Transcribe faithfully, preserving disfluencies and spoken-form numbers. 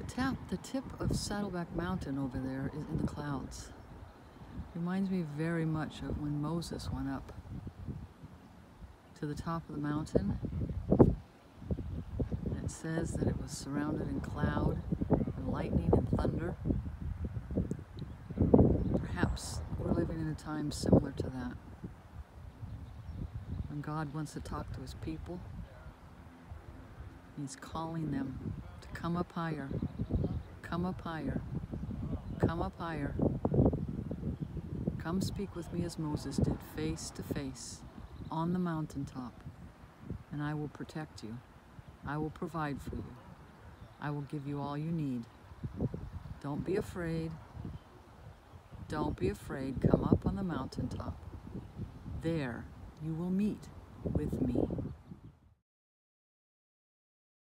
The, tap, the tip of Saddleback Mountain over there is in the clouds. Reminds me very much of when Moses went up to the top of the mountain. And it says that it was surrounded in cloud and lightning and thunder. Perhaps we're living in a time similar to that. When God wants to talk to his people, he's calling them to come up higher, come up higher, come up higher. Come speak with me as Moses did, face to face, on the mountaintop, and I will protect you. I will provide for you. I will give you all you need. Don't be afraid. Don't be afraid. Come up on the mountaintop. There you will meet with me.